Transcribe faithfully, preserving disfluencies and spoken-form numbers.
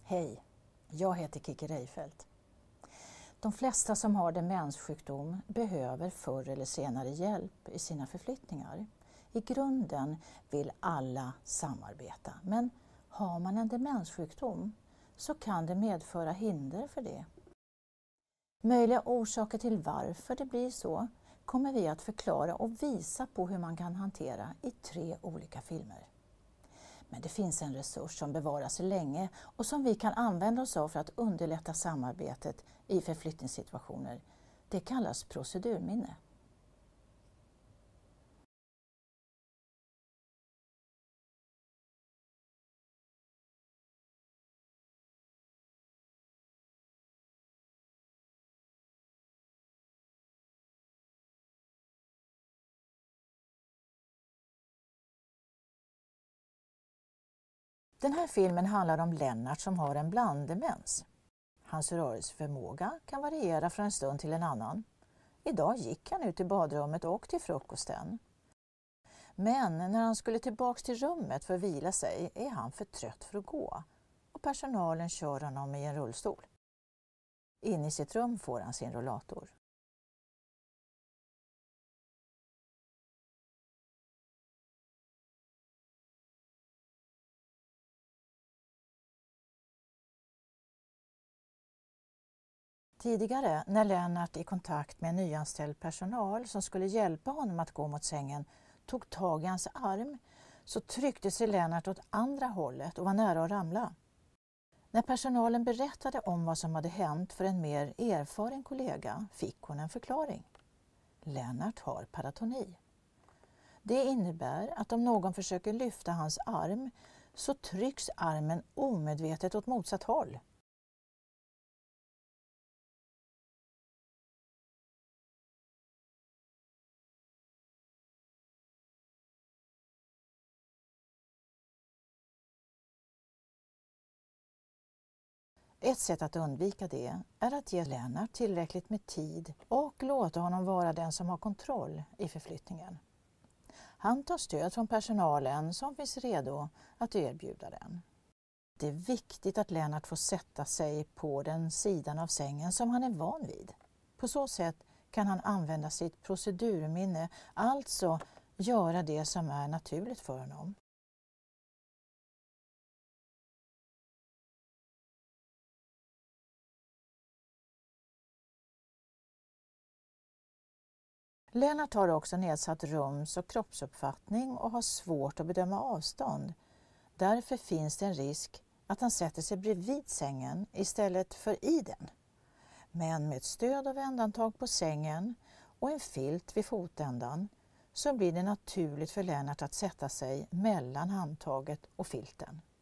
Hej, jag heter Kiki Reifeldt. De flesta som har demenssjukdom behöver förr eller senare hjälp i sina förflyttningar. I grunden vill alla samarbeta, men har man en demenssjukdom så kan det medföra hinder för det. Möjliga orsaker till varför det blir så kommer vi att förklara och visa på hur man kan hantera i tre olika filmer. Men det finns en resurs som bevaras länge och som vi kan använda oss av för att underlätta samarbetet i förflyttningssituationer. Det kallas procedurminne. Den här filmen handlar om Lennart som har en blanddemens. Hans rörelseförmåga kan variera från en stund till en annan. Idag gick han ut i badrummet och till frukosten. Men när han skulle tillbaka till rummet för att vila sig är han för trött för att gå och personalen kör honom i en rullstol. In i sitt rum får han sin rollator. Tidigare, när Lennart i kontakt med en nyanställd personal som skulle hjälpa honom att gå mot sängen tog tag i hans arm, så tryckte sig Lennart åt andra hållet och var nära att ramla. När personalen berättade om vad som hade hänt för en mer erfaren kollega fick hon en förklaring. Lennart har paratoni. Det innebär att om någon försöker lyfta hans arm så trycks armen omedvetet åt motsatt håll. Ett sätt att undvika det är att ge Lennart tillräckligt med tid och låta honom vara den som har kontroll i förflyttningen. Han tar stöd från personalen som finns redo att erbjuda den. Det är viktigt att Lennart får sätta sig på den sidan av sängen som han är van vid. På så sätt kan han använda sitt procedurminne, alltså göra det som är naturligt för honom. Lennart har också nedsatt rums- och kroppsuppfattning och har svårt att bedöma avstånd. Därför finns det en risk att han sätter sig bredvid sängen istället för i den. Men med ett stöd av ändantag på sängen och en filt vid fotändan så blir det naturligt för Lennart att sätta sig mellan handtaget och filten.